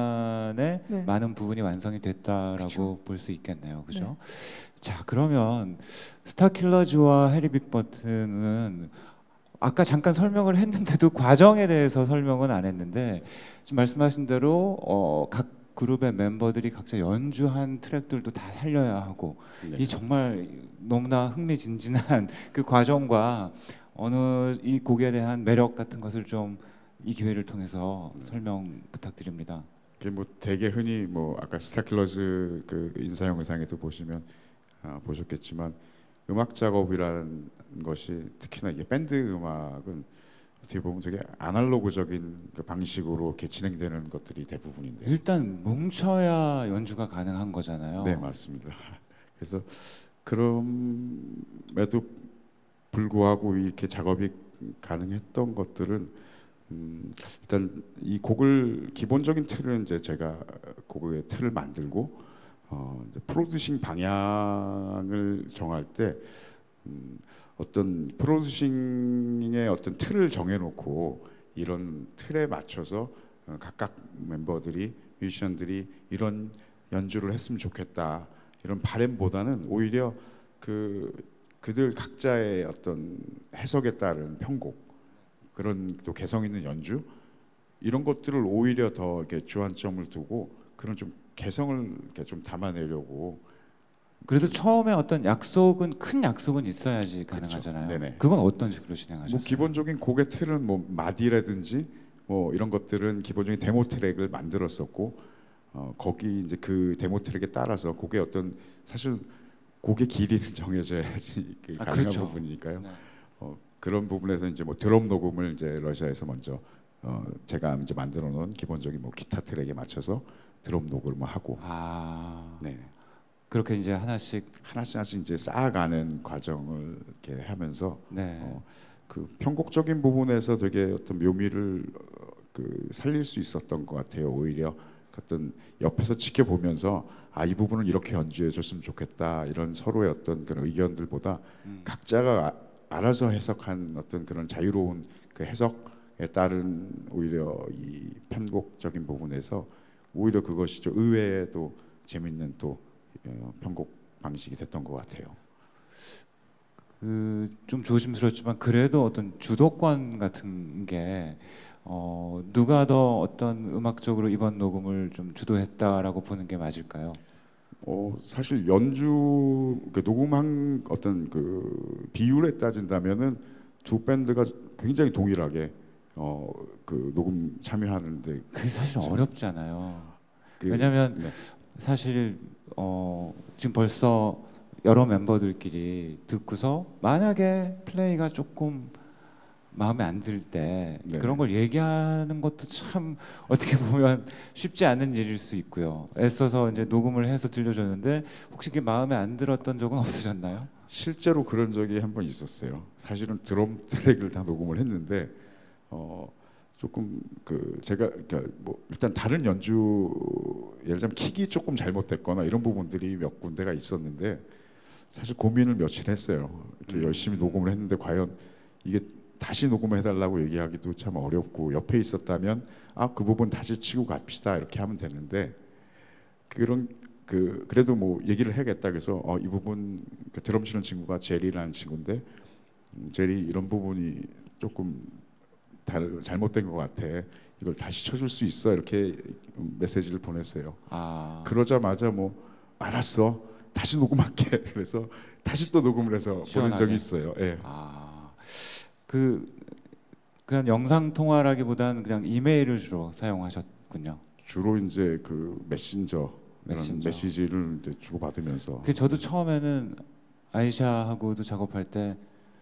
순간에 네. 많은 부분이 완성이 됐다라고 그쵸. 볼 수 있겠네요. 그죠? 네. 자, 그러면 스타킬러즈와 해리 빅버튼은 아까 잠깐 설명을 했는데도 과정에 대해서 설명은 안 했는데 지금 말씀하신 대로 어, 각 그룹의 멤버들이 각자 연주한 트랙들도 다 살려야 하고 네. 이 정말 너무나 흥미진진한 그 과정과 어느 이 곡에 대한 매력 같은 것을 좀 이 기회를 통해서 설명 부탁드립니다. 이게 뭐 되게 흔히 뭐 아까 스타킬러즈 그 인사 영상에도 보시면 아, 보셨겠지만 음악 작업이라는 것이 특히나 이게 밴드 음악은 어떻게 보면 되게 아날로그적인 그 방식으로 이렇게 진행되는 것들이 대부분인데. 일단 뭉쳐야 연주가 가능한 거잖아요. 네, 맞습니다. 그래서 그럼에도 불구하고 이렇게 작업이 가능했던 것들은 음, 일단 이 곡을 기본적인 틀은 이제 제가 곡의 틀을 만들고 어, 이제 프로듀싱 방향을 정할 때 음, 어떤 프로듀싱의 어떤 틀을 정해놓고 이런 틀에 맞춰서 어, 각각 멤버들이 뮤지션들이 이런 연주를 했으면 좋겠다 이런 바램보다는 오히려 그 그들 각자의 어떤 해석에 따른 편곡 그런 또 개성 있는 연주 이런 것들을 오히려 더 이렇게 주안점을 두고 그런 좀 개성을 이렇게 좀 담아내려고. 그래도 처음에 어떤 약속은 큰 약속은 있어야지 그렇죠. 가능하잖아요. 네네. 그건 어떤 식으로 진행하셨어요? 뭐 기본적인 곡의 틀은 뭐 마디라든지 뭐 이런 것들은 기본적인 데모 트랙을 만들었었고 어, 거기 이제 그 데모 트랙에 따라서 곡의 어떤 사실 곡의 길이는 정해져야지 그 아, 가능한 그렇죠. 부분이니까요. 네. 어, 그런 부분에서 이제 뭐 드럼 녹음을 이제 러시아에서 먼저 어, 제가 이제 만들어 놓은 기본적인 뭐 기타 트랙에 맞춰서 드럼 녹음을 하고 아 네. 그렇게 이제 하나씩 하나씩 하나씩 이제 쌓아가는 과정을 이렇게 하면서 네. 어, 그 편곡적인 부분에서 되게 어떤 묘미를 어, 그 살릴 수 있었던 것 같아요. 오히려 어떤 옆에서 지켜보면서 아 이 부분은 이렇게 연주해줬으면 좋겠다 이런 서로의 어떤 그런 의견들보다 음. 각자가 아, 알아서 해석한 어떤 그런 자유로운 그 해석에 따른 오히려 이 편곡적인 부분에서 오히려 그것이 좀 의외에도 재밌는 또 어, 편곡 방식이 됐던 것 같아요. 그 좀 조심스럽지만 그래도 어떤 주도권 같은 게 어, 누가 더 어떤 음악적으로 이번 녹음을 좀 주도했다라고 보는 게 맞을까요? 어 사실 연주 그 녹음한 어떤 그 비율에 따진다면은 두 밴드가 굉장히 동일하게 어 그 녹음 참여하는데 그게 사실 지금 어렵잖아요. 그, 왜냐하면 네. 사실 어, 지금 벌써 여러 멤버들끼리 듣고서 만약에 플레이가 조금 마음에 안 들 때 네. 그런 걸 얘기하는 것도 참 어떻게 보면 쉽지 않은 일일 수 있고요. 애써서 이제 녹음을 해서 들려줬는데 혹시 그게 마음에 안 들었던 적은 없으셨나요? 실제로 그런 적이 한 번 있었어요. 사실은 드럼 트랙을 다 녹음을 했는데 어 조금 그 제가 그러니까 뭐 일단 다른 연주 예를 들자면 킥이 조금 잘못됐거나 이런 부분들이 몇 군데가 있었는데 사실 고민을 며칠 했어요. 이렇게 음. 열심히 녹음을 했는데 과연 이게 다시 녹음을 해달라고 얘기하기도 참 어렵고 옆에 있었다면 아 그 부분 다시 치고 갑시다 이렇게 하면 되는데 그런 그 그래도 뭐 얘기를 해야겠다 그래서 어, 이 부분 그 드럼 치는 친구가 제리라는 친구인데 음, 제리 이런 부분이 조금 달, 잘못된 것 같아. 이걸 다시 쳐줄 수 있어 이렇게 메시지를 보냈어요. 아, 그러자마자 뭐 알았어 다시 녹음할게. 그래서 다시 또 녹음을 해서 보낸 시원하게. 적이 있어요. 예. 아, 그 그냥 영상 통화라기보다는 그냥 이메일을 주로 사용하셨군요. 주로 이제 그 메신저 이런 메신저. 메시지를 이제 주고 받으면서 그 저도 처음에는 아이샤하고도 작업할 때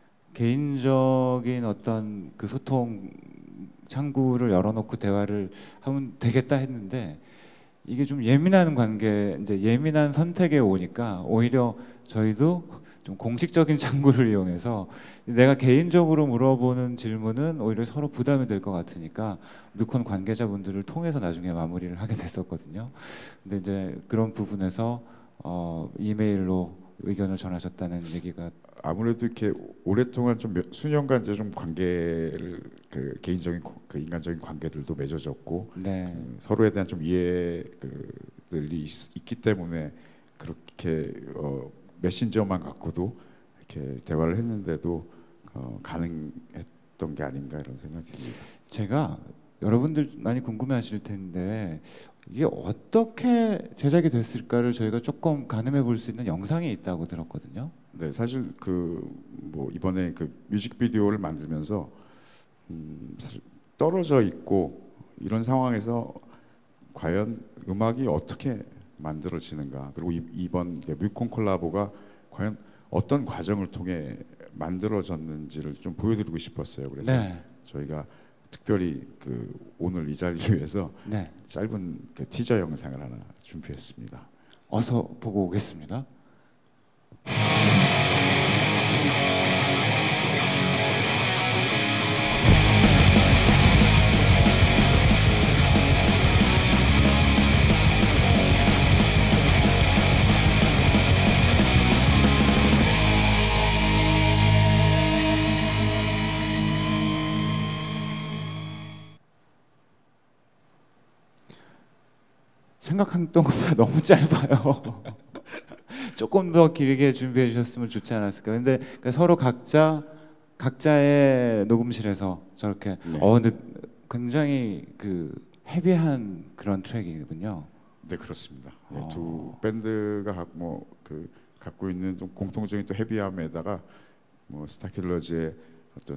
개인적인 어떤 그 소통 창구를 열어놓고 대화를 하면 되겠다 했는데 이게 좀 예민한 관계, 이제 예민한 선택에 오니까 오히려 저희도 좀 공식적인 창구를 이용해서 내가 개인적으로 물어보는 질문은 오히려 서로 부담이 될 것 같으니까 뮤콘 관계자분들을 통해서 나중에 마무리를 하게 됐었거든요. 근데 이제 그런 부분에서 어, 이메일로 의견을 전하셨다는 얘기가 아무래도 이렇게 오랫동안 좀 몇- 수년간 이제 좀 관계를 그 개인적인 고- 그 인간적인 관계들도 맺어졌고 네. 그 서로에 대한 좀 이해들이 있, 있기 때문에 그렇게 어, 메신저만 갖고도 이렇게 대화를 했는데도 어, 가능했던 게 아닌가 이런 생각이 듭니다. 제가 여러분들 많이 궁금해하실 텐데 이게 어떻게 제작이 됐을까를 저희가 조금 가늠해 볼 수 있는 영상이 있다고 들었거든요. 네, 사실 그 뭐 이번에 그 뮤직비디오를 만들면서 음, 사실 떨어져 있고 이런 상황에서 과연 음악이 어떻게 만들어지는가 그리고 이, 이번 뮤콘 콜라보가 과연 어떤 과정을 통해 만들어졌는지를 좀 보여드리고 싶었어요. 그래서 네, 저희가 특별히 그 오늘 이 자리를 위해서 네. 짧은 그 티저 영상을 하나 준비했습니다. 어서 보고 오겠습니다. 생각했던 것보다 너무 짧아요. 조금 더 길게 준비해 주셨으면 좋지 않았을까. 근데 그러니까 서로 각자 각자의 녹음실에서 저렇게 네. 어 근데 굉장히 그 헤비한 그런 트랙이군요. 네 그렇습니다. 예, 어. 두 밴드가 뭐그 갖고 있는 좀 공통적인 또 헤비함에다가 뭐 스타킬러즈의 어떤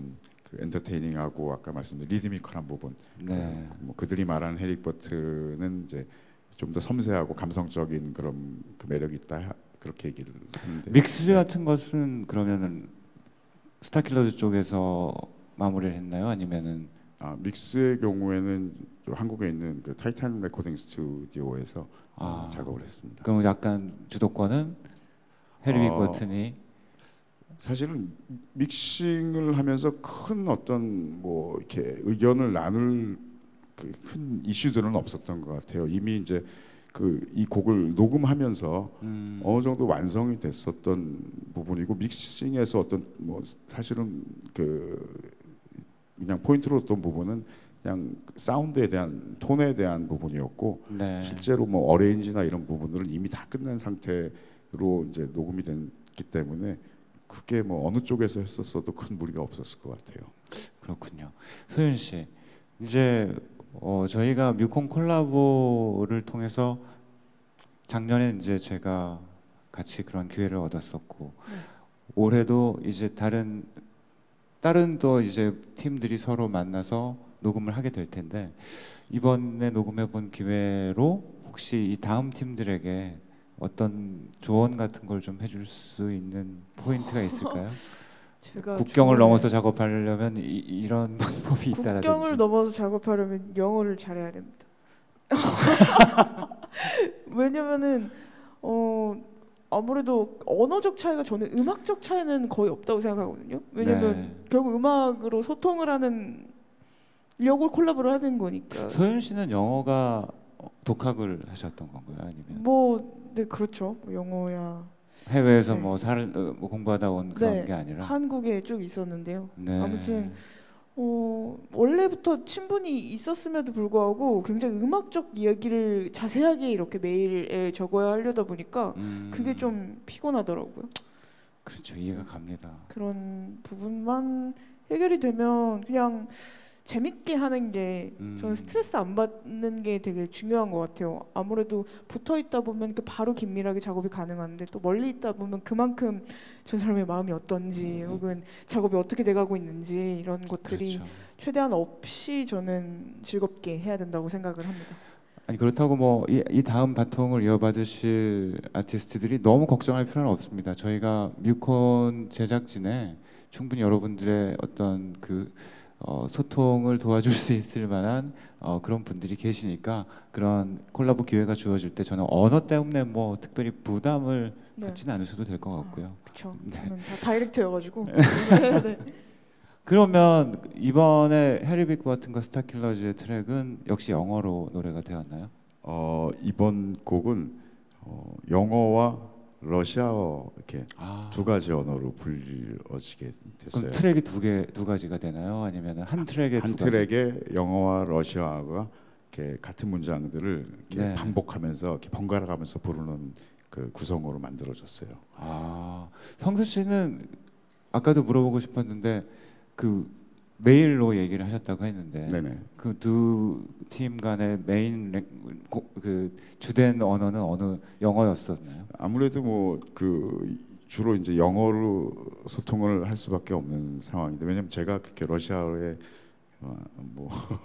그 엔터테이닝하고 아까 말씀드린 리드미컬한 부분. 네. 뭐 그들이 말하는 헤릭 버튼은 이제 좀 더 섬세하고 감성적인 그런 그 매력이 있다 그렇게 얘기를 하는데. 믹스 같은 것은 그러면은 스타킬러즈 쪽에서 마무리를 했나요? 아니면은 아, 믹스의 경우에는 또 한국에 있는 그 타이탄 레코딩 스튜디오에서 아. 어, 작업을 했습니다. 그럼 약간 주도권은 해리 빅 어, 버튼이 사실은 믹싱을 하면서 큰 어떤 뭐 이렇게 의견을 나눌 그 큰 이슈들은 없었던 것 같아요. 이미 이제 그 이 곡을 녹음하면서 음, 어느 정도 완성이 됐었던 부분이고 믹싱에서 어떤 뭐 사실은 그 그냥 포인트로 뒀던 부분은 그냥 사운드에 대한 톤에 대한 부분이었고 네. 실제로 뭐 어레인지나 이런 부분들은 이미 다 끝난 상태로 이제 녹음이 됐기 때문에 그게 뭐 어느 쪽에서 했었어도 큰 무리가 없었을 것 같아요. 그렇군요. 소윤 씨, 이제 어, 저희가 뮤콘 콜라보를 통해서 작년에 이제 제가 같이 그런 기회를 얻었었고 네. 올해도 이제 다른 다른 또 이제 팀들이 서로 만나서 녹음을 하게 될 텐데 이번에 녹음해 본 기회로 혹시 이 다음 팀들에게 어떤 조언 같은 걸 좀 해줄 수 있는 포인트가 있을까요? 제가 국경을 조언을- 넘어서 작업하려면 이, 이런 방법이 있다라든지. 국경을 넘어서 작업하려면 영어를 잘해야 됩니다. 왜냐면은 어 아무래도 언어적 차이가 저는 음악적 차이는 거의 없다고 생각하거든요. 왜냐면 네. 결국 음악으로 소통을 하는 려고 콜라보를 하는 거니까. 소윤 씨는 영어가 독학을 하셨던 건가요? 아니면 뭐, 네 그렇죠. 뭐 영어야 해외에서 네. 뭐, 살, 어, 뭐 공부하다 온 그런 네, 게 아니라? 한국에 쭉 있었는데요. 네. 아무튼 어, 원래부터 친분이 있었음에도 불구하고 굉장히 음악적 이야기를 자세하게 이렇게 메일에 적어야 하려다 보니까 음, 그게 좀 피곤하더라고요. 그렇죠. 이해가 갑니다. 그런 부분만 해결이 되면 그냥 재밌게 하는 게 음. 저는 스트레스 안 받는 게 되게 중요한 것 같아요. 아무래도 붙어 있다 보면 그 바로 긴밀하게 작업이 가능한데 또 멀리 있다 보면 그만큼 저 사람의 마음이 어떤지 혹은 작업이 어떻게 돼가고 있는지 이런 것들이 그렇죠. 최대한 없이 저는 즐겁게 해야 된다고 생각을 합니다. 아니 그렇다고 뭐 이 이 다음 바통을 이어받으실 아티스트들이 너무 걱정할 필요는 없습니다. 저희가 뮤콘 제작진에 충분히 여러분들의 어떤 그 어, 소통을 도와줄 수 있을 만한 어, 그런 분들이 계시니까 그런 콜라보 기회가 주어질 때 저는 언어 때문에 뭐 특별히 부담을 네. 갖지는 않으셔도 될 것 같고요. 그렇죠. 네. 저는 다 다이렉트여가지고. 네, 네. 그러면 이번에 해리 빅 버튼과 스타킬러즈의 트랙은 역시 영어로 노래가 되었나요? 어, 이번 곡은 어, 영어와 러시아어 이렇게 아, 두 가지 언어로 불려지게 됐어요. 그럼 트랙이 두 개 두 가지가 되나요? 아니면 한 트랙에 한 두 가지? 트랙에 영어와 러시아어가 이렇게 같은 문장들을 이렇게 네. 반복하면서 이렇게 번갈아 가면서 부르는 그 구성으로 만들어졌어요. 아, 성수 씨는 아까도 물어보고 싶었는데 그 메일로 얘기를 하셨다고 했는데 네네. 그 두 팀 간의 메인 랭- 고- 그 주된 언어는 어느 영어였었나요? 아무래도 뭐 그 주로 이제 영어로 소통을 할 수밖에 없는 상황인데 왜냐면 제가 그렇게 러시아어에 어, 뭐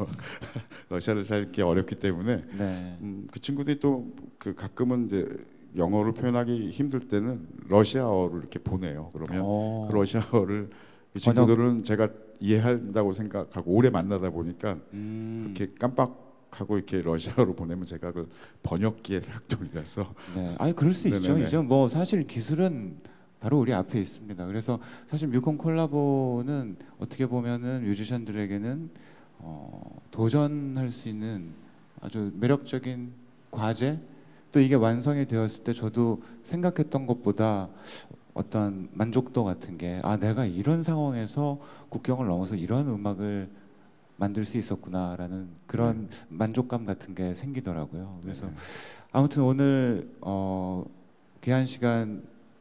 러시아를 잘 읽기 어렵기 때문에 네. 음, 그 친구들이 또 그 가끔은 이제 영어를 표현하기 힘들 때는 러시아어를 이렇게 보내요. 그러면 어, 그 러시아어를 이 번역- 친구들은 제가 이해한다고 생각하고 오래 만나다 보니까 음, 이렇게 깜빡하고 이렇게 러시아어로 보내면 제가 그걸 번역기에 싹 돌려서 네. 아니 그럴 수 있죠. 네네네. 이제 뭐 사실 기술은 바로 우리 앞에 있습니다. 그래서 사실 뮤콘 콜라보는 어떻게 보면은 뮤지션들에게는 어, 도전할 수 있는 아주 매력적인 과제 또 이게 완성이 되었을 때 저도 생각했던 것보다 어떤 만족도 같은 게 아 내가 이런 상황에서 국경을 넘어서 이런 음악을 만들 수 있었구나라는 그런 만족감 같은 게 생기더라고요. 그래서 아무튼 오늘 어, 귀한 시간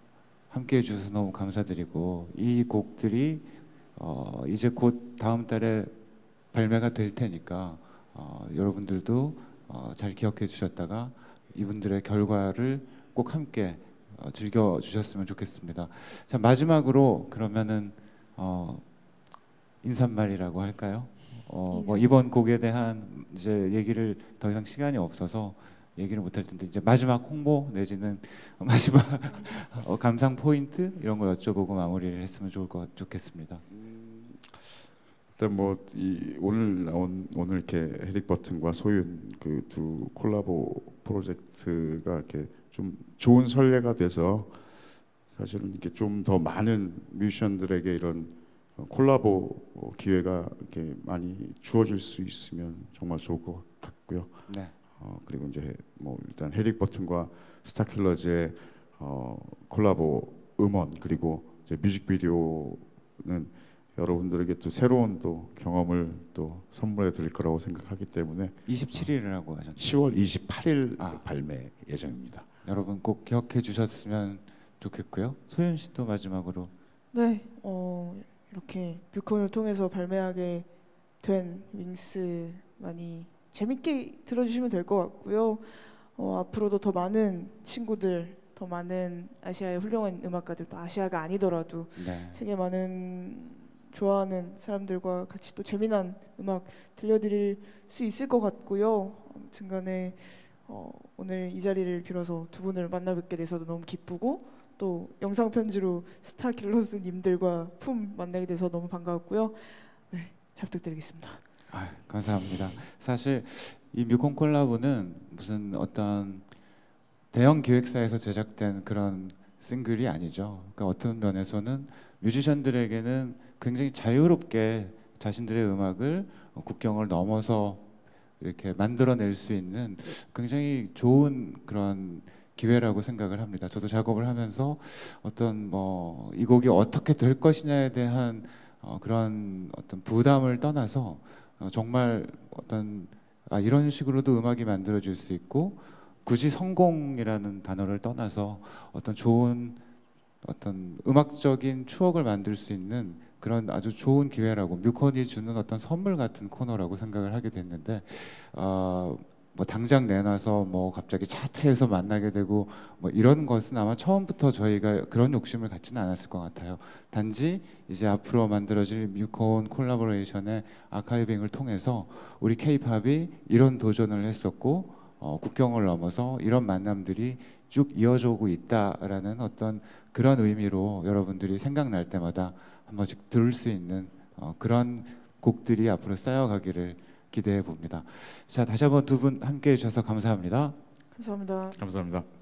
함께 해주셔서 너무 감사드리고 이 곡들이 어, 이제 곧 다음 달에 발매가 될 테니까 어, 여러분들도 어, 잘 기억해 주셨다가 이분들의 결과를 꼭 함께 어, 즐겨 주셨으면 좋겠습니다. 자 마지막으로 그러면은 어, 인사말이라고 할까요? 어, 뭐 인사. 이번 곡에 대한 이제 얘기를 더 이상 시간이 없어서 얘기를 못할 텐데 이제 마지막 홍보 내지는 마지막 어, 감상 포인트 이런 거 여쭤보고 마무리를 했으면 좋을 것 좋겠습니다. 일단 뭐 이 오늘 나온 오늘 이렇게 헤릭 버튼과 소윤 그 두 콜라보 프로젝트가 이렇게 좀 좋은 선례가 돼서 사실은 이렇게 좀 더 많은 뮤지션들에게 이런 콜라보 기회가 이렇게 많이 주어질 수 있으면 정말 좋을 것 같고요. 네. 어, 그리고 이제 뭐 일단 헤릭 버튼과 스타킬러즈의 어, 콜라보 음원 그리고 이제 뮤직비디오는 여러분들에게 또 새로운 또 경험을 또 선물해 드릴 거라고 생각하기 때문에 이십칠 일이라고 하셨죠. 시월 이십팔일 아. 발매 예정입니다. 여러분 꼭 기억해 주셨으면 좋겠고요. 소윤 씨도 마지막으로. 네, 어, 이렇게 뮤콘을 통해서 발매하게 된 윙스 많이 재밌게 들어주시면 될 것 같고요. 어, 앞으로도 더 많은 친구들, 더 많은 아시아의 훌륭한 음악가들, 또 아시아가 아니더라도 네. 세계 많은 좋아하는 사람들과 같이 또 재미난 음악 들려드릴 수 있을 것 같고요. 아무튼간에 어, 오늘 이 자리를 빌어서 두 분을 만나 뵙게 돼서 너무 기쁘고 또 영상 편지로 스타킬러스님들과 품 만나게 돼서 너무 반가웠고요. 네, 잘 부탁드리겠습니다. 아, 감사합니다. 사실 이 뮤콘 콜라보는 무슨 어떤 대형 기획사에서 제작된 그런 싱글이 아니죠. 그러니까 어떤 면에서는 뮤지션들에게는 굉장히 자유롭게 자신들의 음악을 국경을 넘어서 이렇게 만들어낼 수 있는 굉장히 좋은 그런 기회라고 생각을 합니다. 저도 작업을 하면서 어떤 뭐 이 곡이 어떻게 될 것이냐에 대한 어 그런 어떤 부담을 떠나서 어 정말 어떤 아 이런 식으로도 음악이 만들어질 수 있고 굳이 성공이라는 단어를 떠나서 어떤 좋은 어떤 음악적인 추억을 만들 수 있는 그런 아주 좋은 기회라고 뮤콘이 주는 어떤 선물 같은 코너라고 생각을 하게 됐는데 어, 뭐 당장 내놔서 뭐 갑자기 차트에서 만나게 되고 뭐 이런 것은 아마 처음부터 저희가 그런 욕심을 갖지는 않았을 것 같아요. 단지 이제 앞으로 만들어질 뮤콘 콜라보레이션의 아카이빙을 통해서 우리 K-팝이 이런 도전을 했었고 어, 국경을 넘어서 이런 만남들이 쭉 이어져 오고 있다라는 어떤 그런 의미로 여러분들이 생각날 때마다 한 번씩 들을 수 있는 어, 그런 곡들이 앞으로 쌓여가기를 기대해 봅니다. 자, 다시 한번 두 분 함께 해주셔서 감사합니다. 감사합니다. 감사합니다.